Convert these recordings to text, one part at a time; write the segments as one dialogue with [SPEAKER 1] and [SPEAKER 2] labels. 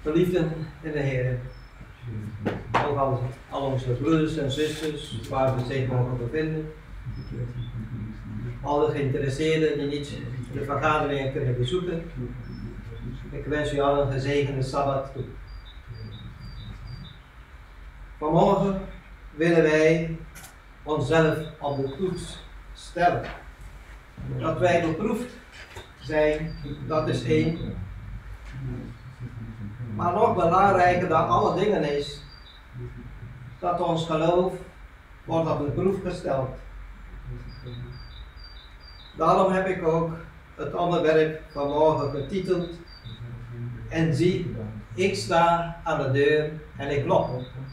[SPEAKER 1] Geliefden in de Heer, ook al onze broeders en zusters waar we zich mogen bevinden, alle geïnteresseerden die niet de vergaderingen kunnen bezoeken, ik wens u allen een gezegende Sabbat toe. Vanmorgen willen wij onszelf op de toets stellen. Dat wij beproefd zijn, dat is één. Maar nog belangrijker dan alle dingen is dat ons geloof wordt op de proef gesteld. Daarom heb ik ook het onderwerp van morgen getiteld: En zie, ik sta aan de deur en ik klop.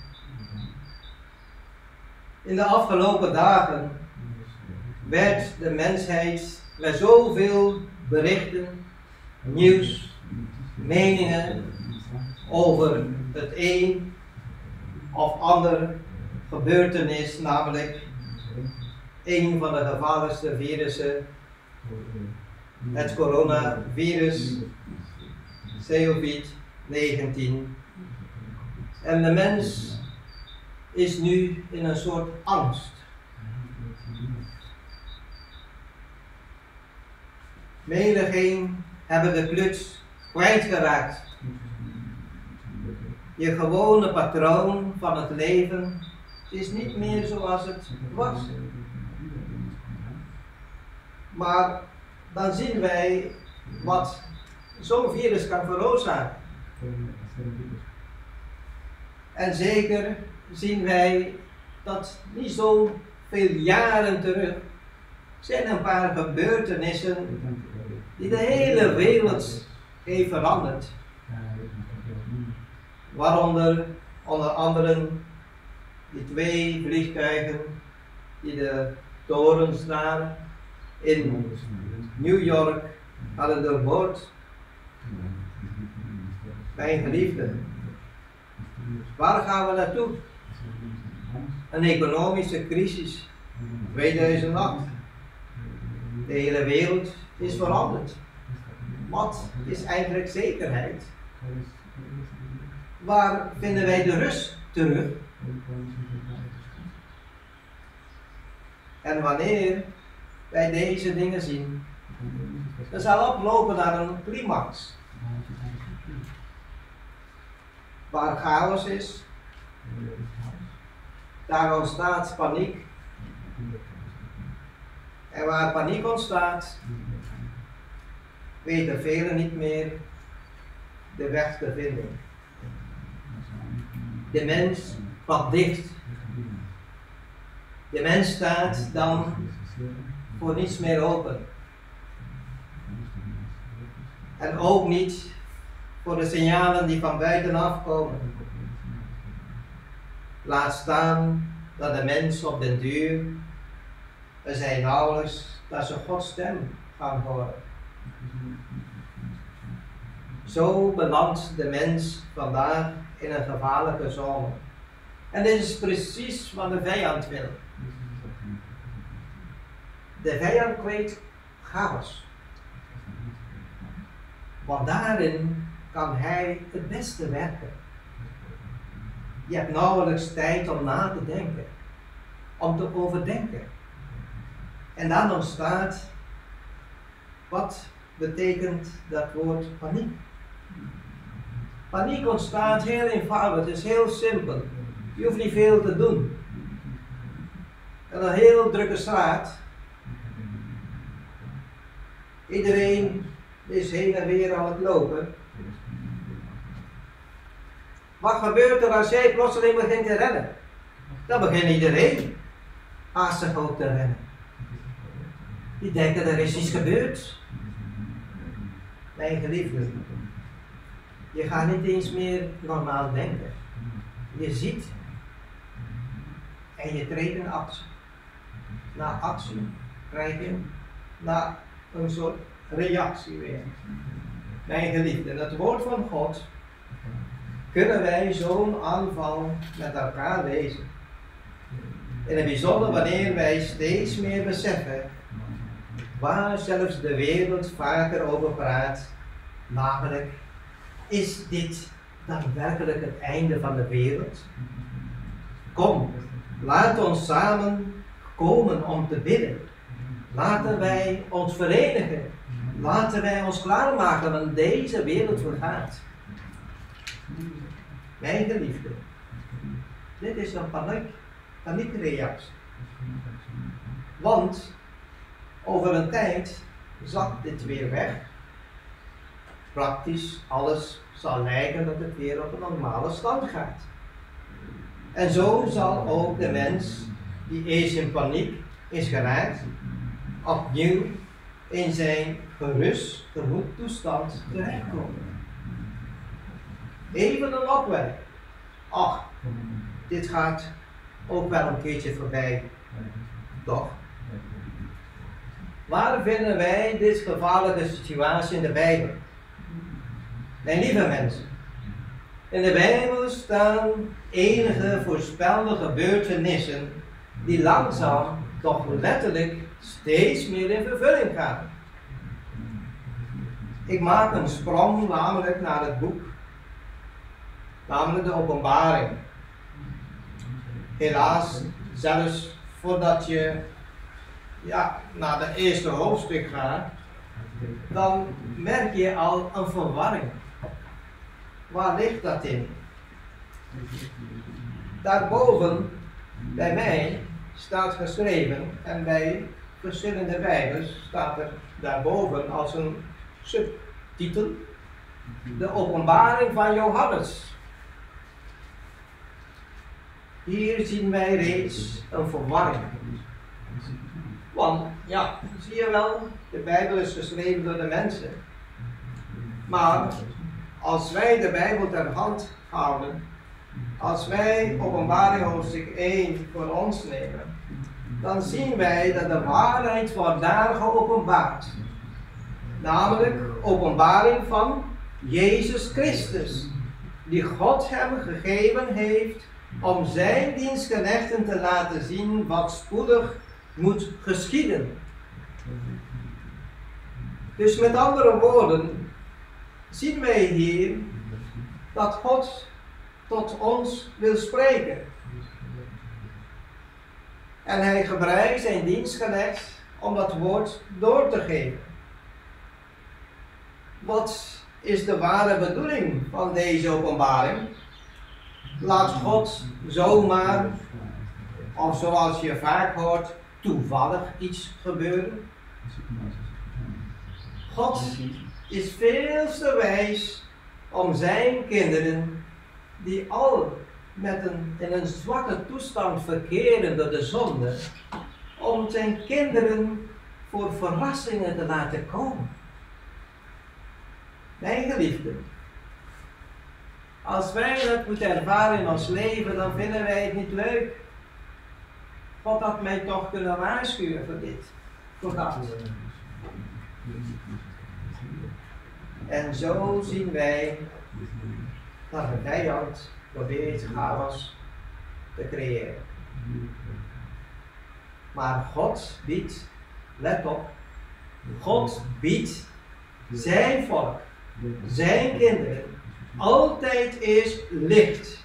[SPEAKER 1] In de afgelopen dagen werd de mensheid met zoveel berichten, nieuws, meningen over het een of ander gebeurtenis, namelijk een van de gevaarlijkste virussen, het coronavirus, COVID-19. En de mens is nu in een soort angst. Menigeen hebben de kluts kwijtgeraakt. Je gewone patroon van het leven is niet meer zoals het was. Maar dan zien wij wat zo'n virus kan veroorzaken. En zeker zien wij dat niet zo veel jaren terug zijn een paar gebeurtenissen die de hele wereld heeft veranderd. Waaronder onder andere die 2 vliegtuigen die de torens daar in New York hadden doorboord. Mijn geliefden, waar gaan we naartoe? Een economische crisis, 2008. De hele wereld is veranderd. Wat is eigenlijk zekerheid? Waar vinden wij de rust terug? En wanneer wij deze dingen zien, dan zal oplopen naar een climax. Waar chaos is, daar ontstaat paniek. En waar paniek ontstaat, weten velen niet meer de weg te vinden. De mens pakt dicht. De mens staat dan voor niets meer open. En ook niet voor de signalen die van buitenaf komen. Laat staan dat de mens op den duur, er zijn nauwelijks dat ze Gods stem gaan horen. Zo belandt de mens vandaag in een gevaarlijke zone. En dit is precies wat de vijand wil. De vijand kweekt chaos. Want daarin kan hij het beste werken. Je hebt nauwelijks tijd om na te denken, om te overdenken. En dan ontstaat, wat betekent dat woord paniek? Paniek ontstaat heel eenvoudig, het is heel simpel. Je hoeft niet veel te doen. En een heel drukke straat. Iedereen is heen en weer aan het lopen. Wat gebeurt er als jij plotseling begint te rennen? Dan begint iedereen haastig ook te rennen. Die denken er is iets gebeurd. Mijn geliefden, je gaat niet eens meer normaal denken. Je ziet en je treedt in actie. Na actie krijg je na een soort reactie weer. Mijn geliefden, het woord van God kunnen wij zo'n aanval met elkaar lezen. In het bijzonder wanneer wij steeds meer beseffen waar zelfs de wereld vaker over praat, namelijk, is dit daadwerkelijk het einde van de wereld? Kom, laat ons samen komen om te bidden. Laten wij ons verenigen. Laten wij ons klaarmaken, want deze wereld vergaat. Mijn geliefde, dit is een paniekreactie. Want over een tijd zakt dit weer weg. Praktisch alles zal lijken dat het weer op een normale stand gaat. En zo zal ook de mens die eerst in paniek is geraakt, opnieuw in zijn gerust gemoedstoestand terechtkomen. Even een opwelling. Ach, dit gaat ook wel een keertje voorbij. Toch? Waar vinden wij dit gevaarlijke situatie in de Bijbel? Mijn lieve mensen, in de Bijbel staan enige voorspelde gebeurtenissen die langzaam, toch letterlijk, steeds meer in vervulling gaan. Ik maak een sprong namelijk naar het boek, namelijk de Openbaring. Helaas, zelfs voordat je naar het eerste hoofdstuk gaat, dan merk je al een verwarring. Waar ligt dat in? Daarboven, bij mij, staat geschreven, en bij verschillende Bijbels staat er daarboven als een subtitel, de Openbaring van Johannes. Hier zien wij reeds een verwarring. Want ja, zie je wel, de Bijbel is geschreven door de mensen. Maar als wij de Bijbel ter hand houden, als wij Openbaring hoofdstuk 1 voor ons nemen, dan zien wij dat de waarheid wordt daar geopenbaard. Namelijk openbaring van Jezus Christus, die God hem gegeven heeft om zijn dienstknechten te laten zien wat spoedig moet geschieden. Dus met andere woorden, zien wij hier dat God tot ons wil spreken. En hij gebruikt zijn dienstknecht om dat woord door te geven. Wat is de ware bedoeling van deze openbaring? Laat God zomaar, of zoals je vaak hoort, toevallig iets gebeuren? God is veel te wijs om zijn kinderen, die al in een zwakke toestand verkeren door de zonde, om zijn kinderen voor verrassingen te laten komen. Mijn geliefde, als wij dat moeten ervaren in ons leven, dan vinden wij het niet leuk. God had mij toch kunnen waarschuwen voor dit, voor dat. En zo zien wij dat de vijand probeert chaos te creëren. Maar God biedt, let op, God biedt zijn volk, zijn kinderen, altijd eerst licht.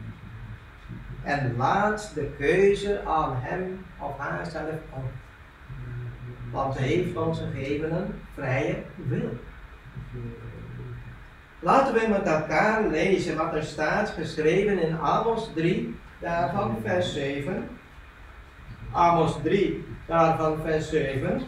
[SPEAKER 1] En laat de keuze aan hem of haarzelf over. Want hij heeft ons gegeven een vrije wil. Laten we met elkaar lezen wat er staat geschreven in Amos 3, daarvan vers 7. Amos 3, daarvan vers 7.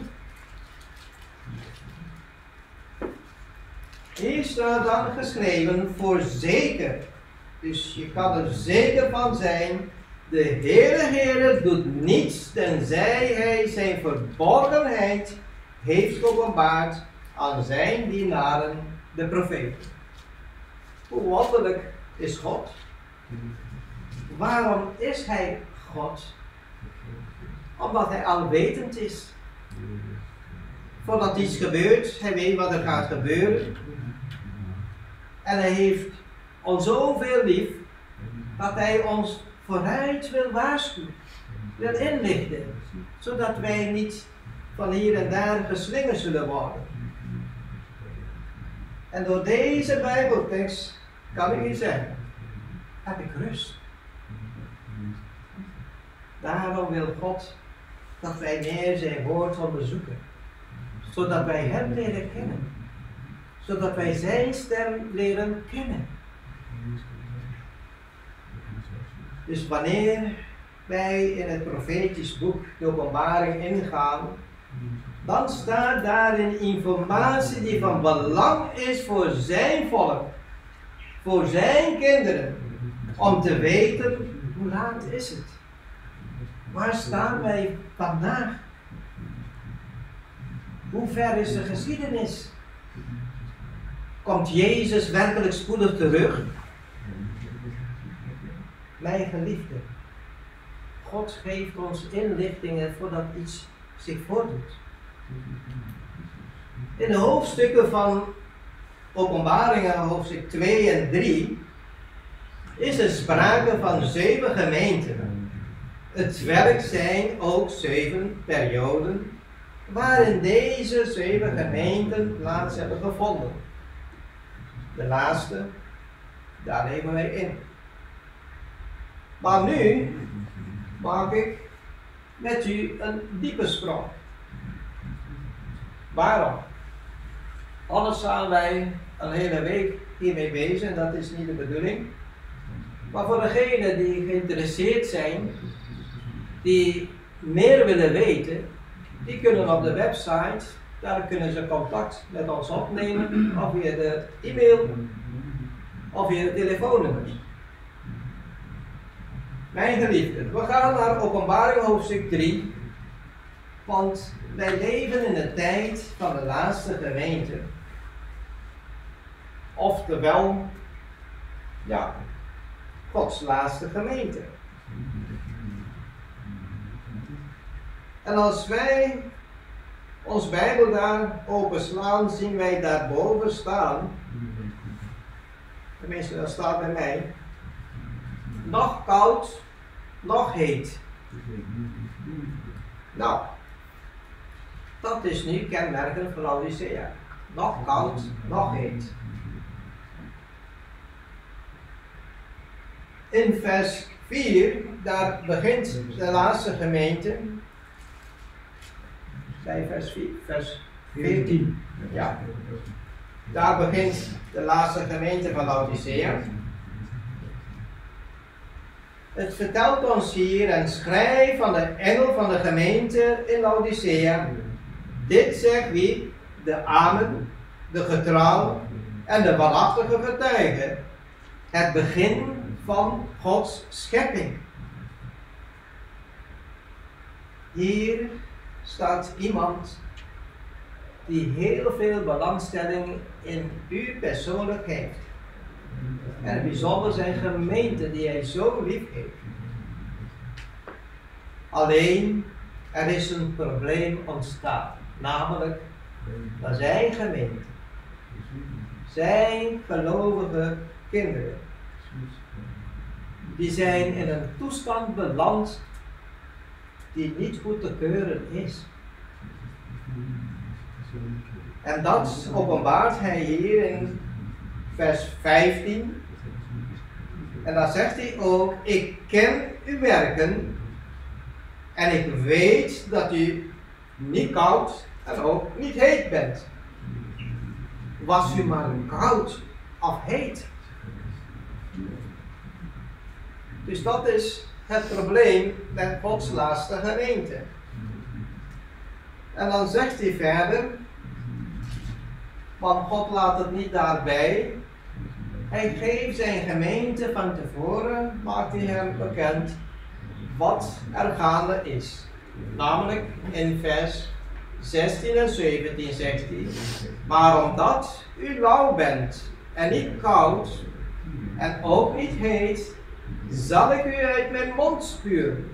[SPEAKER 1] Hier staat dan geschreven, voorzeker. Dus je kan er zeker van zijn, de Heere doet niets tenzij hij zijn verborgenheid heeft geopenbaard aan zijn dienaren, de profeten. Hoe wonderlijk is God? Waarom is hij God? Omdat hij alwetend is. Voordat iets gebeurt, hij weet wat er gaat gebeuren. En hij heeft ons zoveel lief, dat hij ons vooruit wil waarschuwen, wil inlichten, zodat wij niet van hier en daar geslingerd zullen worden. En door deze Bijbeltekst kan ik u zeggen, heb ik rust. Daarom wil God dat wij meer zijn woord onderzoeken, zodat wij hem leren kennen, zodat wij zijn stem leren kennen. Dus wanneer wij in het profetisch boek de Openbaring ingaan, dan staat daarin informatie die van belang is voor zijn volk, voor zijn kinderen, om te weten hoe laat is het. Waar staan wij vandaag? Hoe ver is de geschiedenis? Komt Jezus werkelijk spoedig terug? Mijn geliefde, God geeft ons inlichtingen voordat iets zich voordoet. In de hoofdstukken van Openbaringen, hoofdstuk 2 en 3, is er sprake van 7 gemeenten. Het werk zijn ook 7 perioden waarin deze 7 gemeenten plaats hebben gevonden. De laatste, daar nemen wij in. Maar nu maak ik met u een diepe sprong. Waarom? Anders zijn wij een hele week hiermee bezig en dat is niet de bedoeling. Maar voor degenen die geïnteresseerd zijn, die meer willen weten, die kunnen op de website, daar kunnen ze contact met ons opnemen, of via de e-mail, of via het telefoonnummer. Mijn geliefden, we gaan naar Openbaring hoofdstuk 3, want wij leven in de tijd van de laatste gemeente. Oftewel, ja, Gods laatste gemeente. En als wij ons Bijbel daar openslaan, zien wij daarboven staan, tenminste dat staat bij mij, nog koud, nog heet. Nou, dat is nu kenmerkend voor Laodicea. Nog koud, nog heet. In vers 4, daar begint de laatste gemeente. Bij vers 14. Ja. Daar begint de laatste gemeente van Laodicea. Het vertelt ons hier en schrijf van de engel van de gemeente in Laodicea. Dit zegt wie? De Amen, de getrouw en de waarachtige getuige. Het begin van Gods schepping. Hier staat iemand die heel veel belangstelling in u persoonlijk heeft. En bijzonder zijn gemeente die hij zo lief heeft. Alleen, er is een probleem ontstaan. Namelijk, dat zijn gemeente. Zijn gelovige kinderen. Die zijn in een toestand beland die niet goed te keuren is. En dat openbaart hij hier in vers 15. En dan zegt hij ook, ik ken uw werken en ik weet dat u niet koud en ook niet heet bent. Was u maar koud of heet. Dus dat is het probleem met Gods laatste gemeente. En dan zegt hij verder, want God laat het niet daarbij. Hij geeft zijn gemeente van tevoren, maakt hij hem bekend wat er gaande is. Namelijk in vers 16 en 17 zegt hij, maar omdat u lauw bent en niet koud en ook niet heet, zal ik u uit mijn mond spuwen.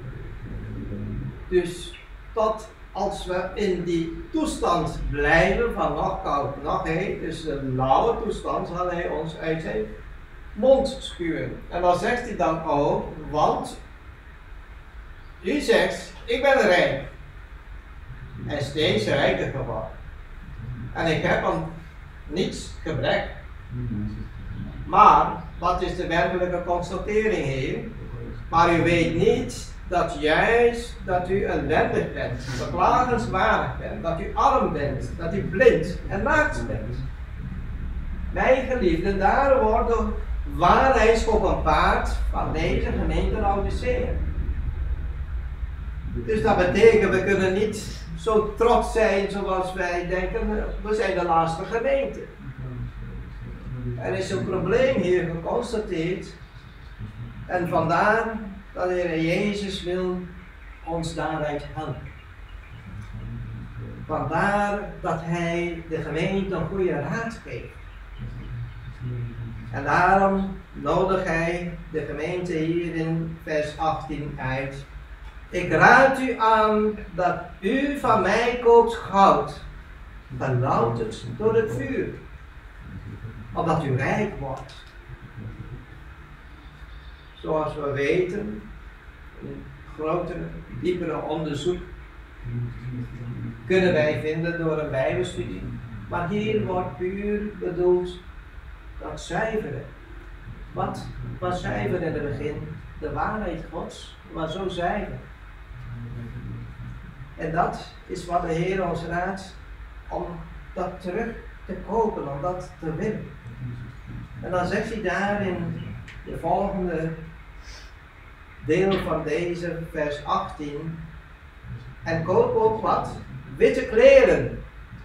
[SPEAKER 1] Dus tot als we in die toestand blijven van nog koud, nog heet, dus de lauwe toestand, zal hij ons uit zijn mond spuwen. En dan zegt hij dan ook, want u zegt, ik ben rijk en steeds rijker geworden. En ik heb aan niets gebrek. Maar, wat is de werkelijke constatering hier? Maar u weet niet dat juist dat u ellendig bent, beklagenswaardig bent, dat u arm bent, dat u blind en naakt bent. Mijn geliefden, daar wordt de waarheid geopenbaard van deze gemeente Laodicea. Dus dat betekent, we kunnen niet zo trots zijn zoals wij denken, we zijn de laatste gemeente. Er is een probleem hier geconstateerd en vandaar dat de Heer Jezus wil ons daaruit helpen. Vandaar dat Hij de gemeente een goede raad geeft. En daarom nodigt Hij de gemeente hier in vers 18 uit. Ik raad u aan dat u van mij koopt goud, gelouterd door het vuur, opdat u rijk wordt. Zoals we weten, een groter, diepere onderzoek kunnen wij vinden door een bijbelstudie. Maar hier wordt puur bedoeld dat zuiveren. Wat was zuiver in het begin? De waarheid Gods was zo zuiver. En dat is wat de Heer ons raadt om dat terug te kopen, om dat te winnen. En dan zegt hij daar in de volgende deel van deze vers 18. En koop ook wat? Witte kleren.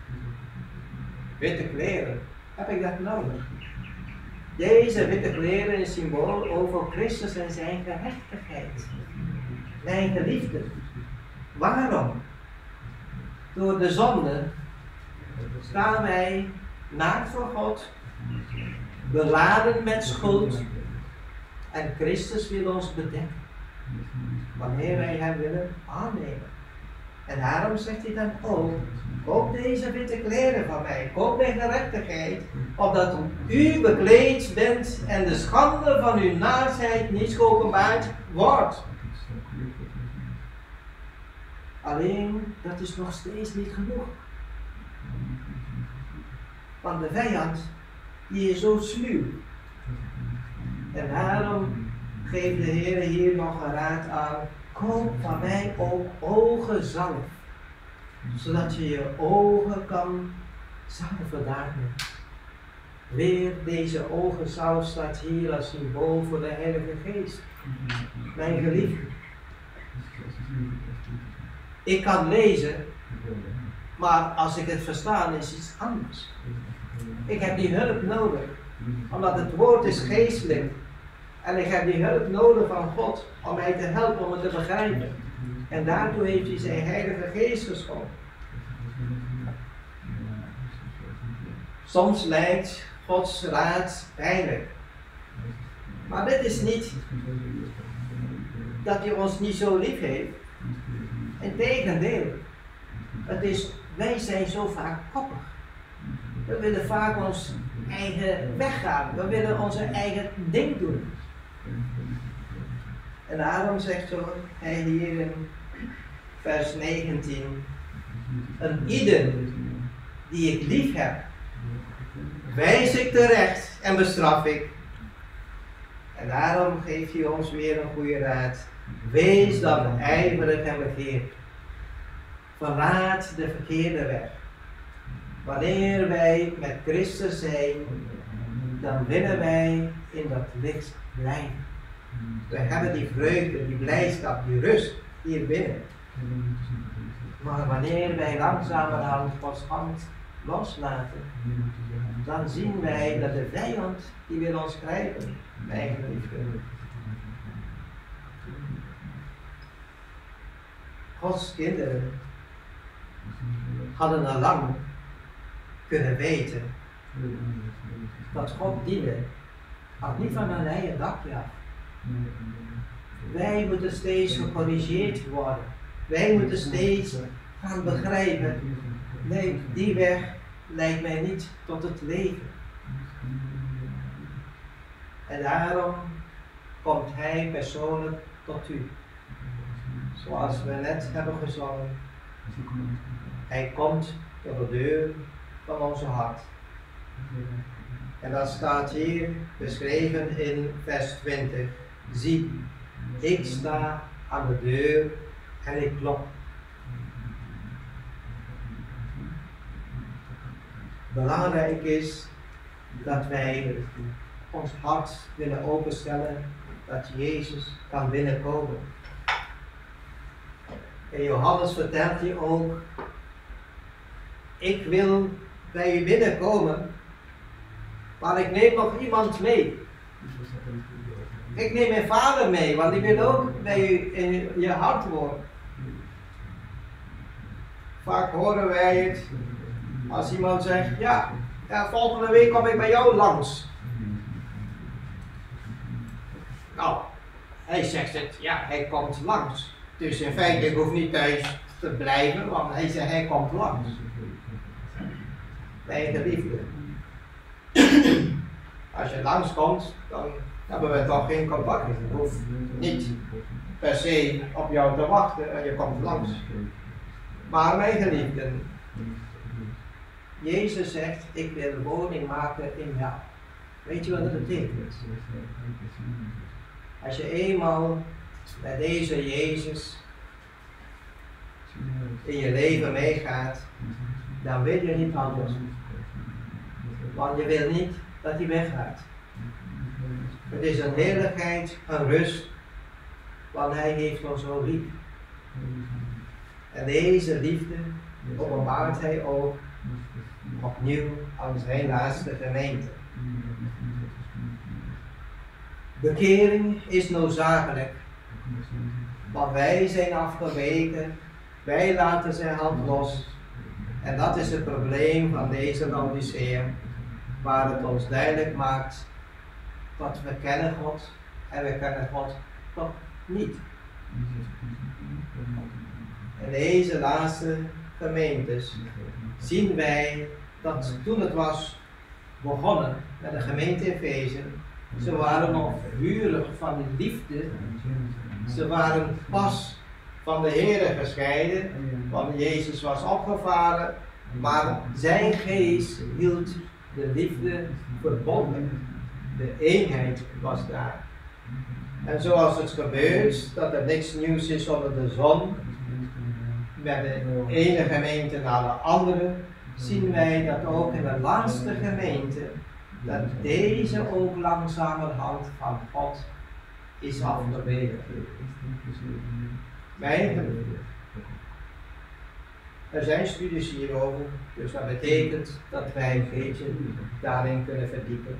[SPEAKER 1] Witte kleren. Heb ik dat nodig? Deze witte kleren is symbool over Christus en zijn gerechtigheid. Mijn geliefde. Waarom? Door de zonde staan wij naakt voor God, beladen met schuld en Christus wil ons bedekken wanneer wij hem willen aannemen. En daarom zegt hij dan ook, koop deze witte kleren van mij, koop mijn gerechtigheid, opdat u bekleed bent en de schande van uw naaktheid niet geopenbaard wordt. Alleen, dat is nog steeds niet genoeg. Want de vijand, die is zo sluw. En daarom geeft de Heer hier nog een raad aan, koop van mij ook ogenzalf, zodat je je ogen kan zalven daarmee. Weer deze ogenzalf staat hier als symbool voor de Heilige Geest. Mijn geliefde, ik kan lezen, maar als ik het verstaan is iets anders. Ik heb die hulp nodig, omdat het woord is geestelijk. En ik heb die hulp nodig van God om mij te helpen om het te begrijpen. En daartoe heeft hij zijn Heilige Geest geschonken. Soms lijkt Gods raad pijnlijk. Maar dit is niet dat hij ons niet zo lief heeft. Integendeel. Het is, wij zijn zo vaak koppig. We willen vaak ons eigen weg gaan. We willen onze eigen ding doen. En daarom zegt hij hier in vers 19. En ieder die ik lief heb, wijs ik terecht en bestraf ik. En daarom geeft hij ons weer een goede raad. Wees dan ijverig en begeerd. Verlaat de verkeerde weg. Wanneer wij met Christus zijn, dan willen wij in dat licht blijven. We hebben die vreugde, die blijdschap, die rust hier binnen. Maar wanneer wij langzamerhand Gods hand loslaten, dan zien wij dat de vijand die wil ons grijpen, mijn geliefde. Gods kinderen hadden al lang kunnen weten dat God dienen had niet van een leien dakje af. Wij moeten steeds gecorrigeerd worden. Wij moeten steeds gaan begrijpen. Nee, die weg leidt mij niet tot het leven. En daarom komt Hij persoonlijk tot u. Zoals we net hebben gezongen. Hij komt door de deur van onze hart. En dat staat hier beschreven in vers 20. Zie, ik sta aan de deur en ik klop. Belangrijk is dat wij ons hart willen openstellen dat Jezus kan binnenkomen. En Johannes vertelt hier ook, ik wil bij u binnenkomen, maar ik neem nog iemand mee. Ik neem mijn vader mee, want die wil ook bij u in je hart wonen. Vaak horen wij het als iemand zegt, ja, volgende week kom ik bij jou langs. Nou, hij zegt het, ja, hij komt langs. Dus in feite, ik hoef niet thuis te blijven, want hij zegt, hij komt langs. Bij de liefde. Als je langskomt, dan hebben we toch geen contact. Ik hoef niet per se op jou te wachten en je komt langs. Maar mijn geliefden, Jezus zegt, ik wil woning maken in jou. Weet je wat dat betekent? Als je eenmaal met deze Jezus in je leven meegaat, dan wil je niet anders. Want je wil niet dat hij weggaat. Het is een heerlijkheid, een rust, want hij heeft ons zo lief. En deze liefde openbaart hij ook opnieuw aan zijn laatste gemeente. Bekering is noodzakelijk, want wij zijn afgeweken, wij laten zijn hand los. En dat is het probleem van deze Laodicea, waar het ons duidelijk maakt dat we kennen God en we kennen God toch niet. In deze laatste gemeentes zien wij dat toen het was begonnen met de gemeente Efeze, ze waren nog vurig van de liefde, ze waren pas van de Heere gescheiden, want Jezus was opgevaren, maar zijn geest hield de liefde verbonden. De eenheid was daar. En zoals het gebeurt, dat er niks nieuws is onder de zon, met de ene gemeente naar de andere, zien wij dat ook in de laatste gemeente, dat deze ook langzamerhand van God is afgeweken. Er zijn studies hierover, dus dat betekent dat wij een beetje daarin kunnen verdiepen.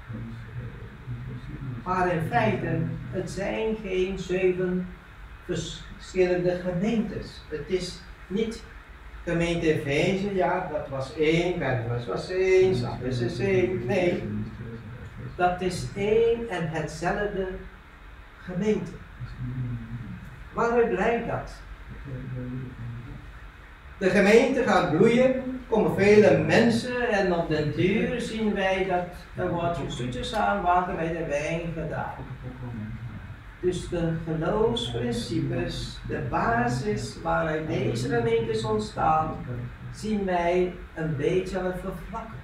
[SPEAKER 1] Maar in feite, het zijn geen 7 verschillende gemeentes. Het is niet gemeente Efeze, ja, dat was 1, Pergamus was 1, Sardis is 1. Nee, dat is één en hetzelfde gemeente. Waaruit blijkt dat? De gemeente gaat bloeien, komen vele mensen en op den duur zien wij dat er wordt zoetjes aan water bij de wijn gedaan. Dus de geloofsprincipes, de basis waaruit deze gemeente is ontstaan, zien wij een beetje aan het vervlakken.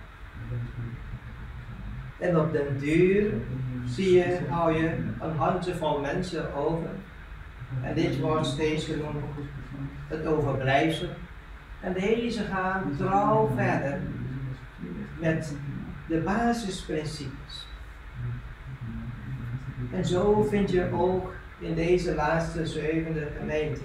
[SPEAKER 1] En op den duur hou je een handjevol mensen over. En dit wordt steeds genoemd het overblijfsel. En deze gaan trouw verder met de basisprincipes. En zo vind je ook in deze laatste 7e gemeente,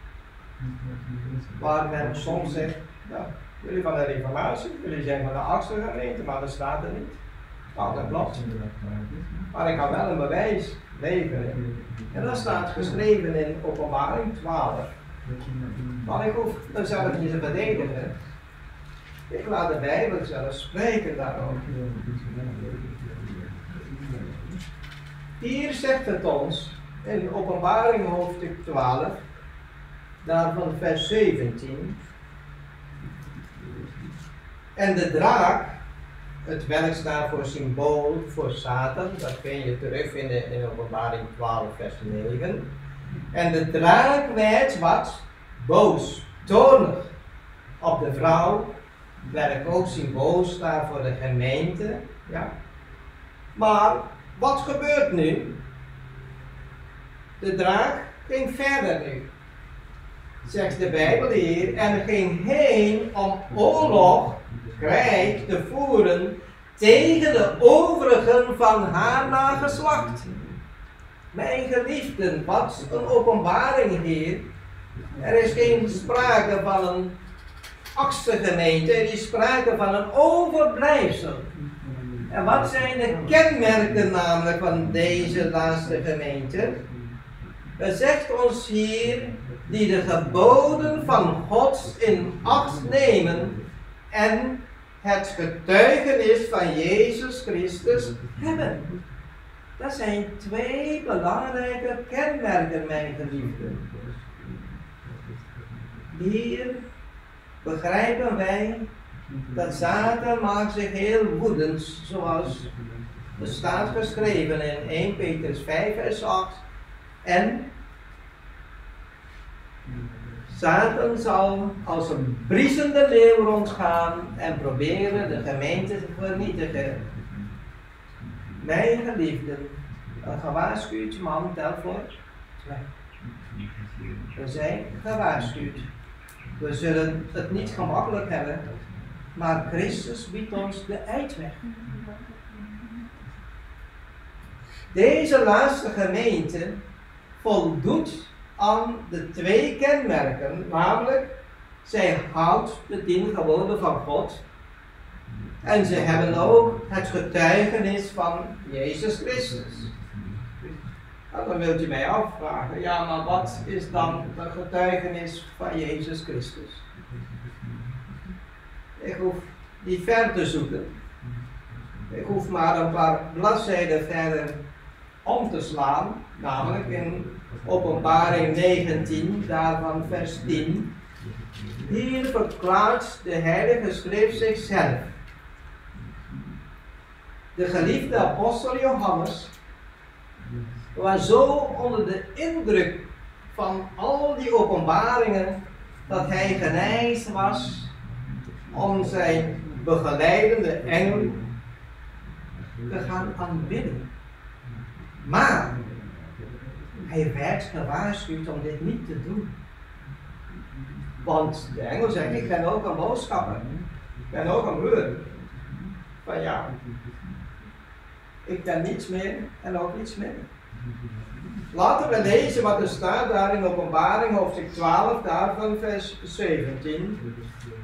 [SPEAKER 1] waar men soms zegt, ja, jullie van de Reformatie, jullie zijn van de 8e gemeente, maar dat staat er niet. Nou, dat klopt. Maar ik kan wel een bewijs leveren. En dat staat geschreven in Openbaring 12. Maar ik hoef het zelf niet te verdedigen. Ik laat de Bijbel zelf spreken daarover. Hier zegt het ons in Openbaring hoofdstuk 12, daarvan vers 17. En de draak, het welk staat voor symbool voor Satan, dat kun je terugvinden in Openbaring 12 vers 9. En de draak werd wat? Boos, toornig op de vrouw werk ook symbool staat voor de gemeente. Ja. Maar wat gebeurt nu? De draak ging verder nu, zegt de Bijbel hier, en ging heen om oorlog, krijg te voeren tegen de overigen van haar nageslacht. Mijn geliefden, wat een openbaring hier. Er is geen sprake van een achtergemeente, er is sprake van een overblijfsel. En wat zijn de kenmerken namelijk van deze laatste gemeente? Het zegt ons hier, die de geboden van God in acht nemen en het getuigenis van Jezus Christus hebben. Dat zijn twee belangrijke kenmerken, mijn geliefden. Hier begrijpen wij dat Satan maakt zich heel woedend, zoals er staat geschreven in 1 Petrus 5 vers 8. En Satan zal als een briesende leeuw rondgaan en proberen de gemeente te vernietigen. Mijn geliefden, een gewaarschuwd man telt voor 2. We zijn gewaarschuwd. We zullen het niet gemakkelijk hebben, maar Christus biedt ons de uitweg. Deze laatste gemeente voldoet aan de twee kenmerken, namelijk zij houdt de 10 geboden van God en ze hebben ook het getuigenis van Jezus Christus. Nou, dan wilt u mij afvragen, ja, maar wat is dan het getuigenis van Jezus Christus? Ik hoef niet ver te zoeken. Ik hoef maar een paar bladzijden verder om te slaan, namelijk in Openbaring 19, daarvan vers 10. Hier verklaart de Heilige Schrift zichzelf. De geliefde apostel Johannes was zo onder de indruk van al die openbaringen dat hij geneigd was om zijn begeleidende engel te gaan aanbidden. Maar hij werd gewaarschuwd om dit niet te doen. Want de engel zegt, ik ben ook een boodschapper. Ik ben ook een broeder. Van ja, ik ben niets meer en ook niets minder. Laten we lezen wat er staat daar in Openbaring hoofdstuk 12, daarvan vers 17.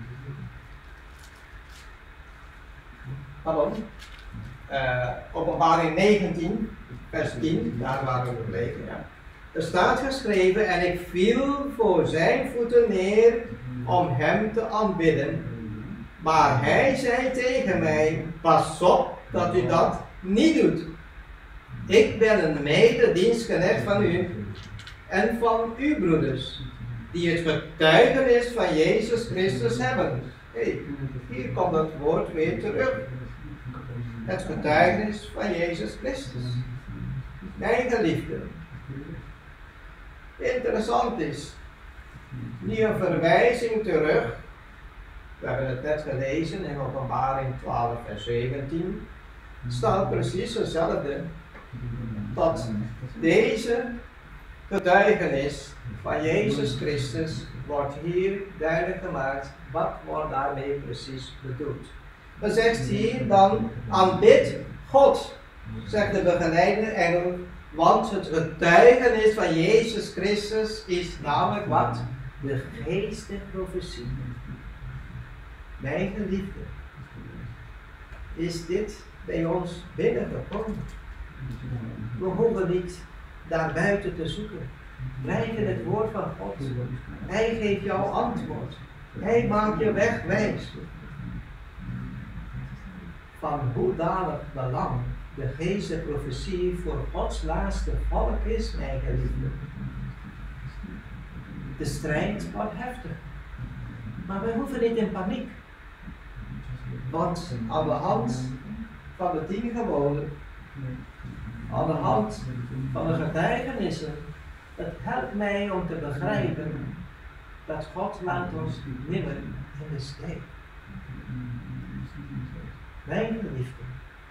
[SPEAKER 1] Pardon. Openbaring 19, vers 10, daar waren we gebleven. Ja. Er staat geschreven, en ik viel voor zijn voeten neer om hem te aanbidden. Maar hij zei tegen mij, pas op dat u dat niet doet. Ik ben een mededienstknecht van u en van uw broeders, die het getuigenis van Jezus Christus hebben. Hey, hier komt het woord weer terug. Het getuigenis van Jezus Christus. Mijn geliefde. Interessant is, nu een verwijzing terug. We hebben het net gelezen in Openbaring 12 vers 17. Staat precies hetzelfde. Dat deze getuigenis van Jezus Christus wordt hier duidelijk gemaakt. Wat wordt daarmee precies bedoeld? Dan zegt hier dan, aanbid God, zegt de begeleidende engel, want het getuigenis van Jezus Christus is namelijk wat? De geest der profetie. Mijn geliefde, is dit bij ons binnengekomen? We hoeven niet daar buiten te zoeken. Blijf in het woord van God. Hij geeft jou antwoord. Hij maakt je weg wijs. Van hoe danig belang de geest der profetie voor Gods laatste volk is, mijn geliefde. De strijd wordt heftig. Maar we hoeven niet in paniek. Want aan de hand van de 10 geboden, aan de hand van de getuigenissen, het helpt mij om te begrijpen dat God laat ons nimmer in de steek. Mijn geliefden.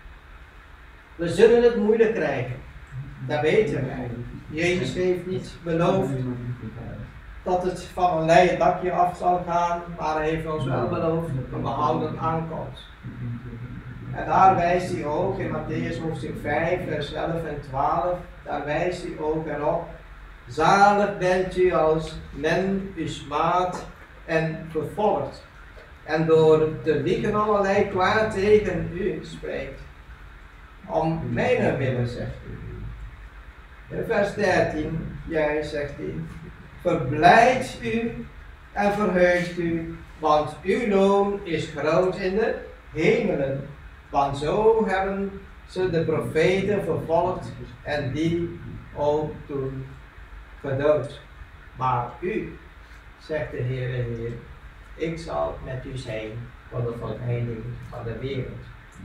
[SPEAKER 1] We zullen het moeilijk krijgen. Dat weten wij. Jezus heeft niet beloofd dat het van een leien dakje af zal gaan, maar hij heeft ons wel beloofd een behouden aankomst. En daar wijst hij ook in Mattheüs hoofdstuk 5, vers 11 en 12, daar wijst hij ook erop. Zalig bent u als men u smaadt en vervolgt en door te liegen allerlei kwaad tegen u spreekt. Om mijnentwille, zegt u. In vers 13, jij zegt hij, verblijd u en verheugt u, want uw loon is groot in de hemelen. Want zo hebben ze de profeten vervolgd en die ook toen gedood. Maar u, zegt de Heer, ik zal met u zijn tot de voleinding van de wereld.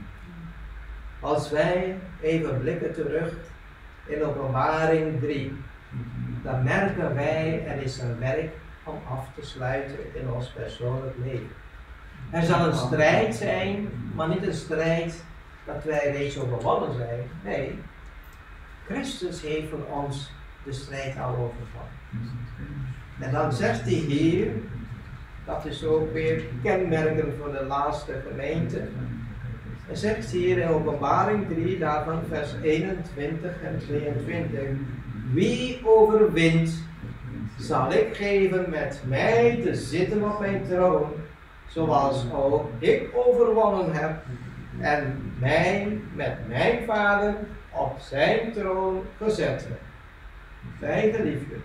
[SPEAKER 1] Als wij even blikken terug in Openbaring 3, dan merken wij er is een werk om af te sluiten in ons persoonlijk leven. Er zal een strijd zijn, maar niet een strijd dat wij reeds overwonnen zijn. Nee, Christus heeft voor ons de strijd al overwonnen. En dan zegt hij hier, dat is ook weer kenmerkend voor de laatste gemeente. Hij zegt hier in Openbaring 3, daarvan vers 21 en 22. Wie overwint, zal ik geven met mij te zitten op mijn troon, zoals ook ik overwonnen heb en mij met mijn Vader op zijn troon gezet heb. Mijn geliefden,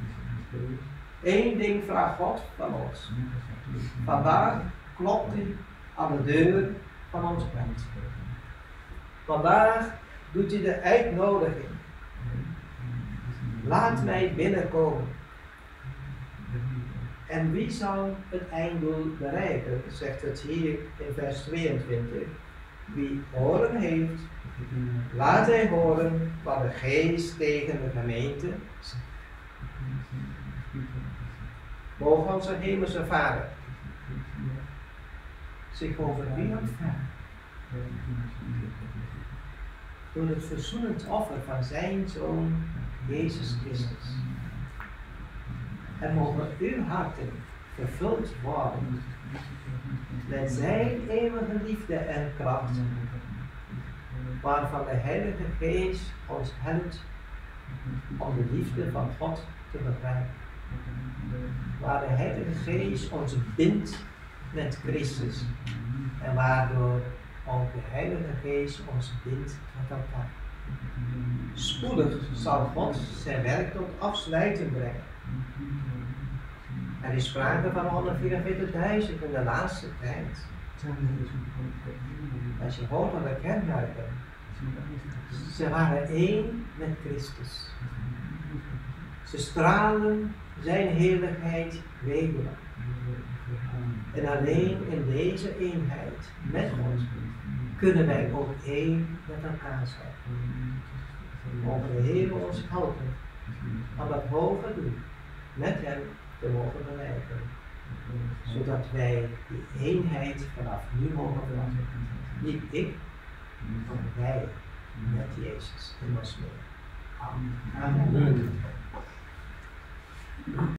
[SPEAKER 1] één ding vraagt God van ons. Vandaag klopt hij aan de deur van ons hart. Vandaag doet hij de uitnodiging. Laat mij binnenkomen. En wie zal het einddoel bereiken, zegt het hier in vers 22. Wie oren heeft, laat hij horen wat de Geest tegen de gemeente zegt. Mogen onze hemelse Vader zich over u ontfermen door het verzoenend offer van zijn Zoon Jezus Christus. En mogen uw harten vervuld worden met zijn eeuwige liefde en kracht, waarvan de Heilige Geest ons helpt om de liefde van God te begrijpen. Waar de Heilige Geest ons bindt met Christus en waardoor ook de Heilige Geest ons bindt met elkaar. Spoedig zal God zijn werk tot afsluiting brengen. Er is sprake van 144.000 in de laatste tijd. Als je hoort aan de kenmerken, ze waren één met Christus. Ze stralen zijn heerlijkheid wezenlijk. En alleen in deze eenheid met God kunnen wij ook één met elkaar zijn. Mogen de Heer ons helpen aan dat hoge doel met hem te mogen bereiken. Zodat wij die eenheid vanaf nu mogen verwachten. Niet ik, maar wij met Jezus in ons leven. Amen. Amen.